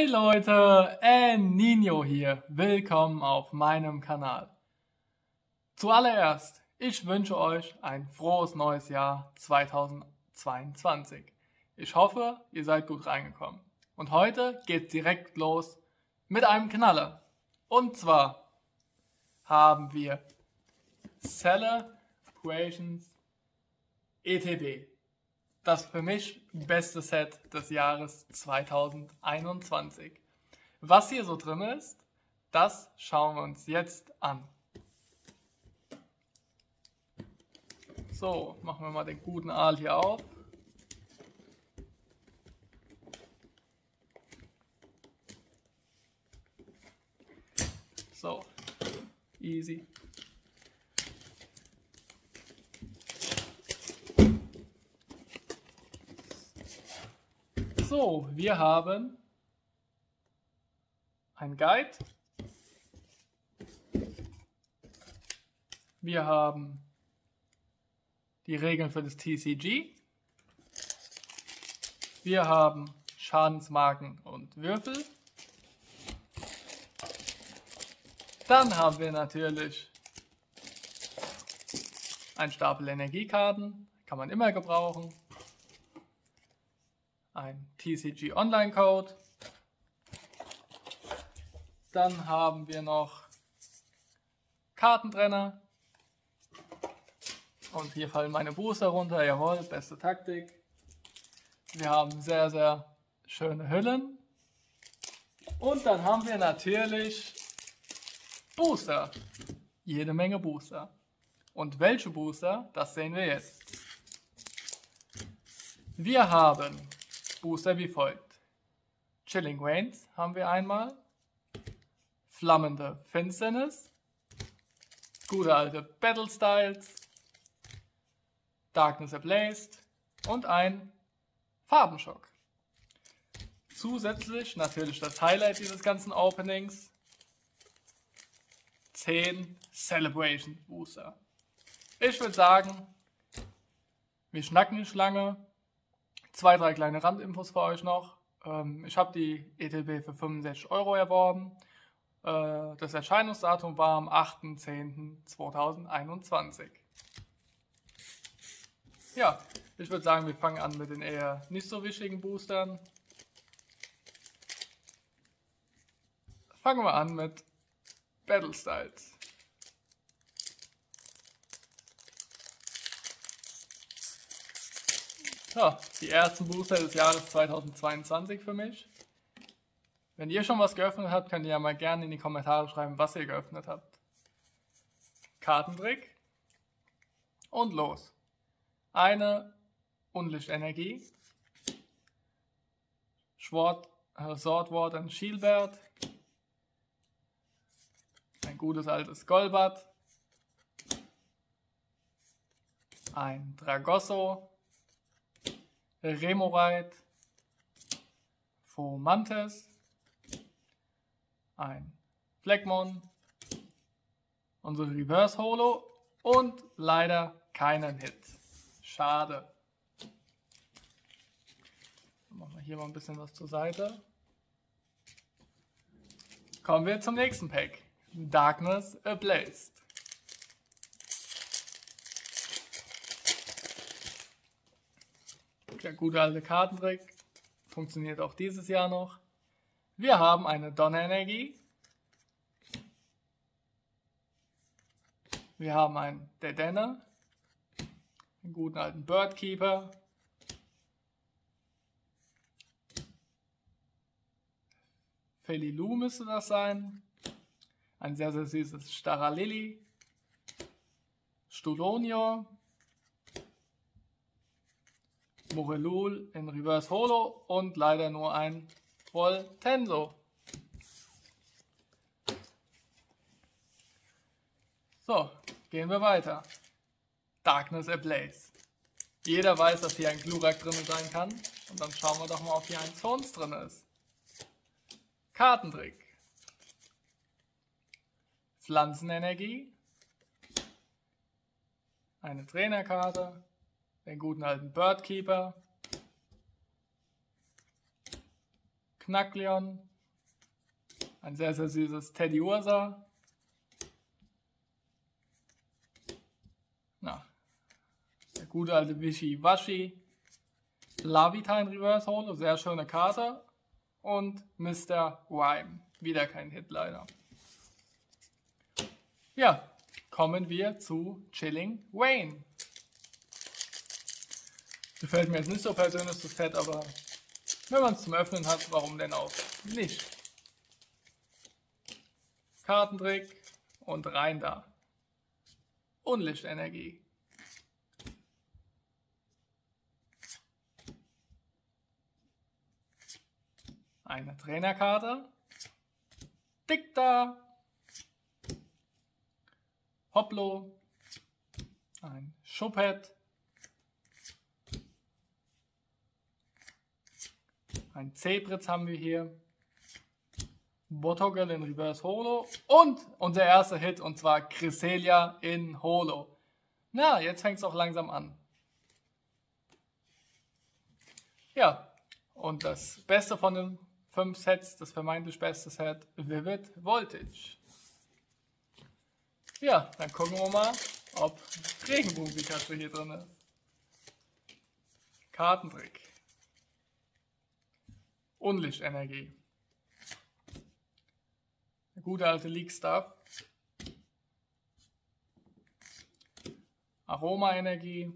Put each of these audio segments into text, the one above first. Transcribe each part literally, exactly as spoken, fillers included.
Hey Leute, El Nino hier. Willkommen auf meinem Kanal. Zuallererst, ich wünsche euch ein frohes neues Jahr zweitausendzweiundzwanzig. Ich hoffe, ihr seid gut reingekommen. Und heute geht's direkt los mit einem Knaller. Und zwar haben wir Celebrations E T B. Das für mich beste Set des Jahres zweitausendeinundzwanzig. Was hier so drin ist, das schauen wir uns jetzt an. So, machen wir mal den guten Aal hier auf. So, easy. So, wir haben ein Guide. Wir haben die Regeln für das T C G. Wir haben Schadensmarken und Würfel. Dann haben wir natürlich einen Stapel Energiekarten, kann man immer gebrauchen. Ein T C G Online Code. Dann haben wir noch Kartentrenner. Und hier fallen meine Booster runter. Jawohl, beste Taktik. Wir haben sehr, sehr schöne Hüllen. Und dann haben wir natürlich Booster. Jede Menge Booster. Und welche Booster, das sehen wir jetzt. Wir haben Booster wie folgt. Chilling Reigns haben wir einmal. Flammende Finsternis. Gute alte Battle Styles. Darkness Ablaze. Und ein Farbenschock. Zusätzlich natürlich das Highlight dieses ganzen Openings. zehn Celebration Booster. Ich würde sagen, wir schnacken nicht lange. Zwei, drei kleine Randinfos für euch noch. Ähm, ich habe die E T B für fünfundsechzig Euro erworben. Äh, das Erscheinungsdatum war am achter zehnter zweitausendeinundzwanzig. Ja, ich würde sagen, wir fangen an mit den eher nicht so wichtigen Boostern. Fangen wir an mit Battle Styles. Ja, die ersten Booster des Jahres zweitausendzweiundzwanzig für mich. Wenn ihr schon was geöffnet habt, könnt ihr ja mal gerne in die Kommentare schreiben, was ihr geöffnet habt. Kartentrick. Und los. Eine Unlichtenergie. Sword, äh, Swordward und Shieldbert. Ein gutes altes Golbat. Ein Dragosso. Remoraid, Fomantis, ein Fleckmon, unsere Reverse Holo und leider keinen Hit. Schade. Dann machen wir hier mal ein bisschen was zur Seite. Kommen wir zum nächsten Pack. Darkness Ablaze. Der gute alte Kartentrick funktioniert auch dieses Jahr noch. Wir haben eine Donnerenergie. Wir haben einen Dedenne. Einen guten alten Birdkeeper. Felilu müsste das sein. Ein sehr, sehr süßes Staralili. Studonio. Morelul in Reverse Holo und leider nur ein Voltenso. So, gehen wir weiter. Darkness Ablaze. Jeder weiß, dass hier ein Glurak drin sein kann. Und dann schauen wir doch mal, ob hier ein Zones drin ist. Kartentrick. Pflanzenenergie. Eine Trainerkarte. Den guten alten Birdkeeper. Knackleon, Ein sehr, sehr süßes Teddy Ursa. Na, der gute alte Wischiwaschi. Lavitine Reverse Holo, sehr schöne Karte. Und Mister Rhyme, wieder kein Hit leider. Ja, kommen wir zu Chilling Wayne. Gefällt mir jetzt nicht so persönlich das Set, aber wenn man es zum Öffnen hat, warum denn auch nicht? Kartentrick und rein da. Unlichtenergie. Eine Trainerkarte. Dicta. Hoplo. Ein Schuppet. Ein Zebritz haben wir hier. Botogel in Reverse Holo. Und unser erster Hit, und zwar Cresselia in Holo. Na, jetzt fängt es auch langsam an. Ja, und das Beste von den fünf Sets, das vermeintlich beste Set, Vivid Voltage. Ja, dann gucken wir mal, ob Regenbogen-Pikachu hier drin ist. Kartentrick. Unlichtenergie. Der gute alte Leak-Stuff. Aroma-Energie.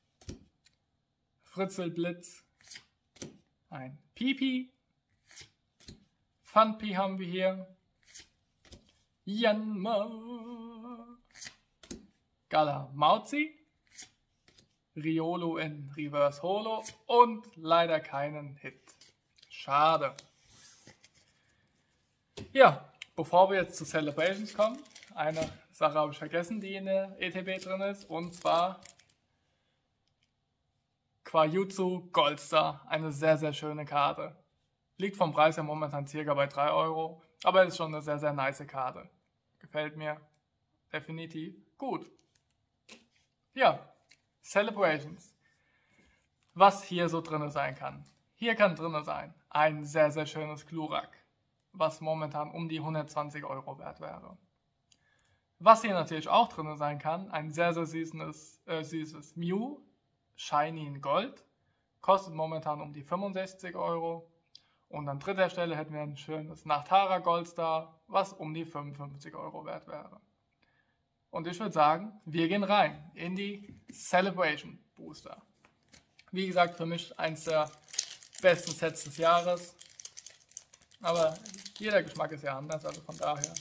Fritzelblitz. Ein Pipi. Funpi haben wir hier. Yanma. Galamauzi. Riolo in Reverse Holo. Und leider keinen Hit. Schade. Ja, bevor wir jetzt zu Celebrations kommen, eine Sache habe ich vergessen, die in der E T B drin ist, und zwar Quajutsu Goldstar, eine sehr, sehr schöne Karte. Liegt vom Preis ja momentan circa bei drei Euro, aber ist schon eine sehr, sehr nice Karte. Gefällt mir definitiv gut. Ja, Celebrations. Was hier so drin sein kann. Hier kann drin sein ein sehr, sehr schönes Glurak, was momentan um die hundertzwanzig Euro wert wäre. Was hier natürlich auch drin sein kann, ein sehr, sehr süßes, äh, süßes Mew, Shiny in Gold, kostet momentan um die fünfundsechzig Euro. Und an dritter Stelle hätten wir ein schönes Nachtara Goldstar, was um die fünfundfünfzig Euro wert wäre. Und ich würde sagen, wir gehen rein in die Celebration Booster. Wie gesagt, für mich eins der besten Sets des Jahres. Aber jeder Geschmack ist ja anders, also von daher.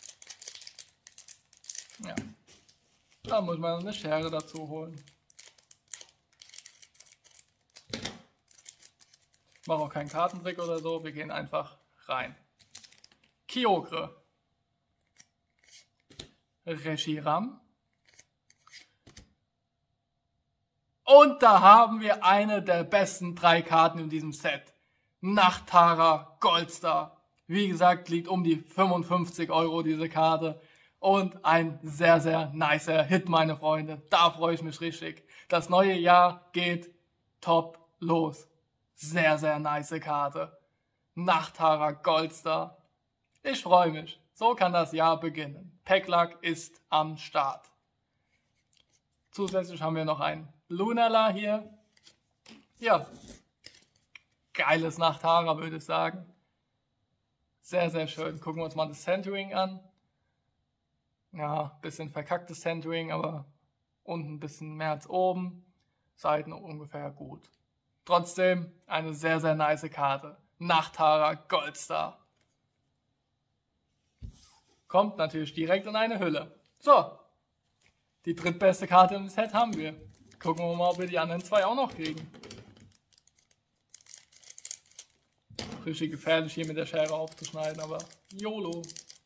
Ja. Da muss man eine Schere dazu holen. Ich mache auch keinen Kartentrick oder so, wir gehen einfach rein. Kyogre. Reshiram. Und da haben wir eine der besten drei Karten in diesem Set. Nachtara Goldstar. Wie gesagt, liegt um die fünfundfünfzig Euro diese Karte. Und ein sehr, sehr nicer Hit, meine Freunde. Da freue ich mich richtig. Das neue Jahr geht top los. Sehr, sehr nice Karte. Nachtara Goldstar. Ich freue mich. So kann das Jahr beginnen. Packlack ist am Start. Zusätzlich haben wir noch ein Lunala hier. Ja. Geiles Nachtara, würde ich sagen. Sehr, sehr schön. Gucken wir uns mal das Centering an. Ja, bisschen verkacktes Centering, aber unten ein bisschen mehr als oben. Seiten ungefähr gut. Trotzdem eine sehr, sehr nice Karte. Nachtara Goldstar. Kommt natürlich direkt in eine Hülle. So, die drittbeste Karte im Set haben wir. Gucken wir mal, ob wir die anderen zwei auch noch kriegen. Richtig gefährlich hier mit der Schere aufzuschneiden, aber YOLO.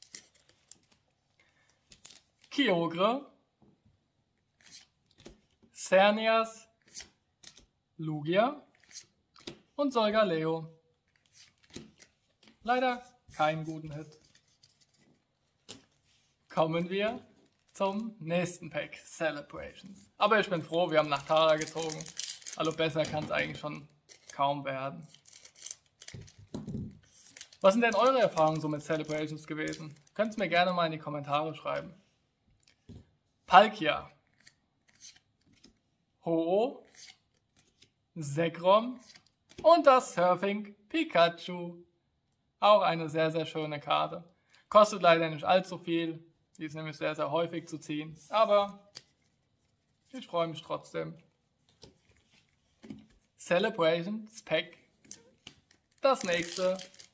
Kyogre. Xerneas. Lugia. Und Solgaleo. Leider keinen guten Hit. Kommen wir zum nächsten Pack, Celebrations. Aber ich bin froh, wir haben Nachtara gezogen. Also besser kann es eigentlich schon kaum werden. Was sind denn eure Erfahrungen so mit Celebrations gewesen? Könnt ihr mir gerne mal in die Kommentare schreiben. Palkia, Ho-Oh, Zekrom und das Surfing Pikachu. Auch eine sehr, sehr schöne Karte. Kostet leider nicht allzu viel. Die ist nämlich sehr, sehr häufig zu ziehen. Aber ich freue mich trotzdem. Celebration Pack. Das nächste.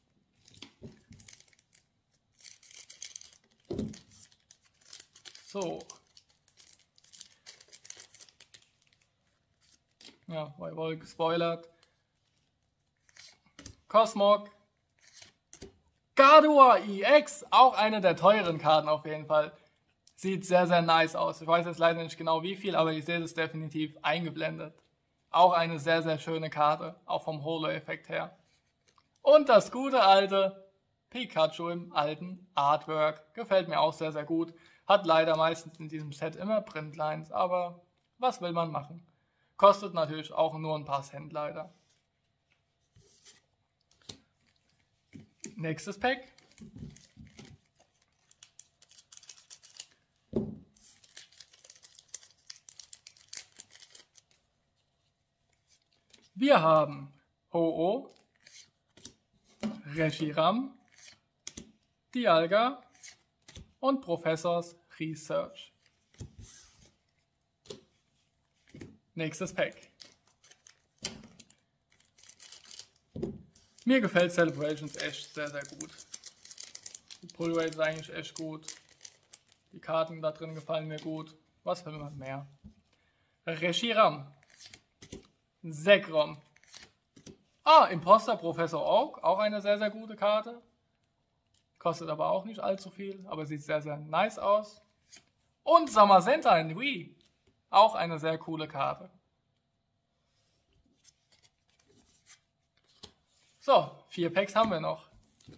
So. Ja, weil wohl gespoilert. Cosmog. Gardevoir E X, auch eine der teuren Karten auf jeden Fall. Sieht sehr, sehr nice aus. Ich weiß jetzt leider nicht genau wie viel, aber ich sehe das definitiv eingeblendet. Auch eine sehr, sehr schöne Karte, auch vom Holo-Effekt her. Und das gute alte Pikachu im alten Artwork. Gefällt mir auch sehr, sehr gut. Hat leider meistens in diesem Set immer Printlines, aber was will man machen? Kostet natürlich auch nur ein paar Cent leider. Nächstes Pack. Wir haben Ho-Oh, Reshiram, Dialga und Professors Research. Nächstes Pack. Mir gefällt Celebrations echt sehr, sehr gut. Die Pull Rate ist eigentlich echt gut. Die Karten da drin gefallen mir gut. Was will man mehr? Reshiram. Zekrom. Ah, Imposter Professor Oak. Auch eine sehr, sehr gute Karte. Kostet aber auch nicht allzu viel. Aber sieht sehr, sehr nice aus. Und Zamazenta in Wii. Auch eine sehr coole Karte. So, vier Packs haben wir noch.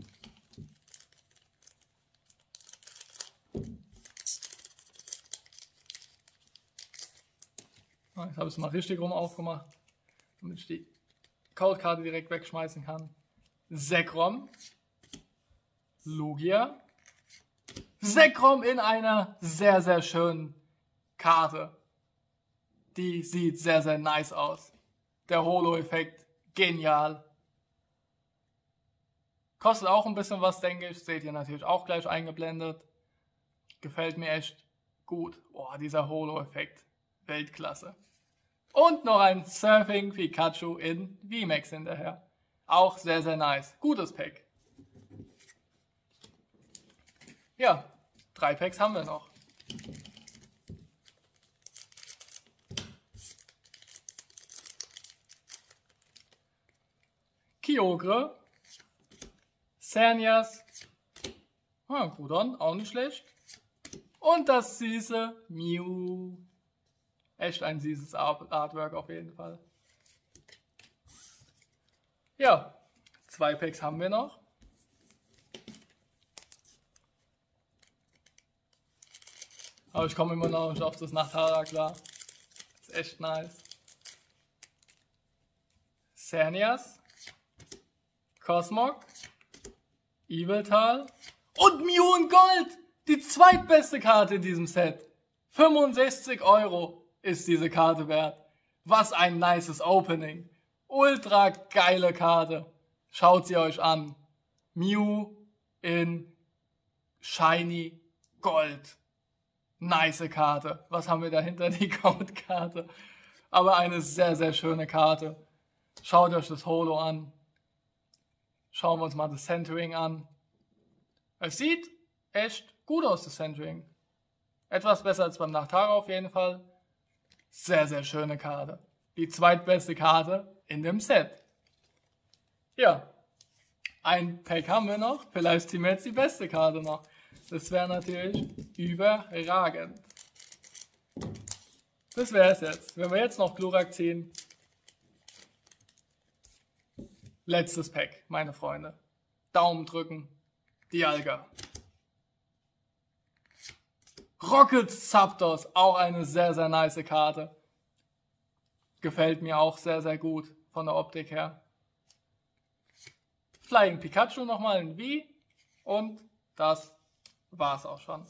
Jetzt habe ich es mal richtig rum aufgemacht, damit ich die Codekarte direkt wegschmeißen kann. Zekrom, Lugia, Zekrom in einer sehr, sehr schönen Karte. Die sieht sehr, sehr nice aus. Der Holo-Effekt, genial. Kostet auch ein bisschen was, denke ich. Seht ihr natürlich auch gleich eingeblendet. Gefällt mir echt gut. Boah, dieser Holo-Effekt. Weltklasse. Und noch ein Surfing Pikachu in V MAX hinterher. Auch sehr, sehr nice. Gutes Pack. Ja, drei Packs haben wir noch. Kyogre. Xerneas, ah, Groudon, auch nicht schlecht. Und das süße Mew. Echt ein süßes Artwork auf jeden Fall. Ja, zwei Packs haben wir noch. Aber ich komme immer noch nicht auf das Nachtara klar. Ist echt nice. Xerneas, Cosmog, Yveltal und Mew in Gold. Die zweitbeste Karte in diesem Set. fünfundsechzig Euro ist diese Karte wert. Was ein nices Opening. Ultra geile Karte. Schaut sie euch an. Mew in Shiny Gold. Nice Karte. Was haben wir dahinter? Die Code-Karte. Aber eine sehr, sehr schöne Karte. Schaut euch das Holo an. Schauen wir uns mal das Centering an. Es sieht echt gut aus, das Centering. Etwas besser als beim Nachtara auf jeden Fall. Sehr, sehr schöne Karte. Die zweitbeste Karte in dem Set. Ja, ein Pack haben wir noch. Vielleicht ziehen wir jetzt die beste Karte noch. Das wäre natürlich überragend. Das wäre es jetzt. Wenn wir jetzt noch Glurak ziehen. Letztes Pack, meine Freunde. Daumen drücken. Dialga. Rocket Zapdos, auch eine sehr, sehr nice Karte. Gefällt mir auch sehr, sehr gut von der Optik her. Flying Pikachu nochmal in V und das war's auch schon.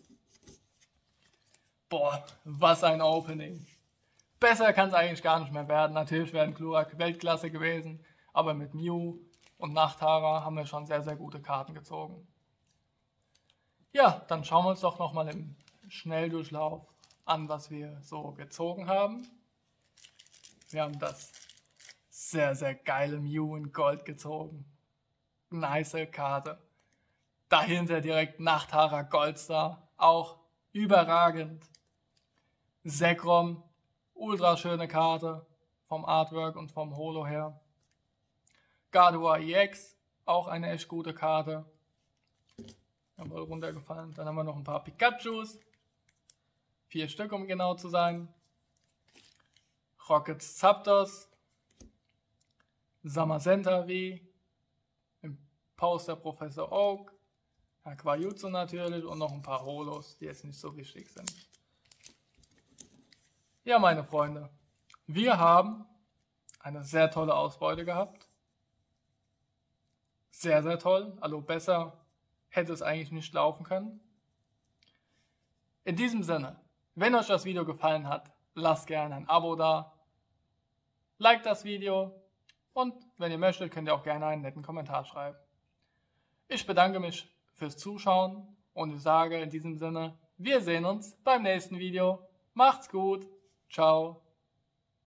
Boah, was ein Opening. Besser kann es eigentlich gar nicht mehr werden. Natürlich wäre ein Glurak Weltklasse gewesen, aber mit Mew und Nachthara haben wir schon sehr, sehr gute Karten gezogen. Ja, dann schauen wir uns doch nochmal im Schnelldurchlauf an, was wir so gezogen haben. Wir haben das sehr, sehr geile Mew in Gold gezogen. Nice Karte. Dahinter direkt Nachthara Goldstar, auch überragend. Zekrom, ultra schöne Karte vom Artwork und vom Holo her. Gardevoir E X, auch eine echt gute Karte. Haben wir runtergefallen. Dann haben wir noch ein paar Pikachus. Vier Stück, um genau zu sein. Rockets Zapdos. Zamazenta V. Im Poster Professor Oak. Aquajutsu natürlich und noch ein paar Holos, die jetzt nicht so wichtig sind. Ja, meine Freunde, wir haben eine sehr tolle Ausbeute gehabt. Sehr, sehr toll. Also besser hätte es eigentlich nicht laufen können. In diesem Sinne, wenn euch das Video gefallen hat, lasst gerne ein Abo da. Liked das Video und wenn ihr möchtet, könnt ihr auch gerne einen netten Kommentar schreiben. Ich bedanke mich fürs Zuschauen und ich sage in diesem Sinne, wir sehen uns beim nächsten Video. Macht's gut. Ciao.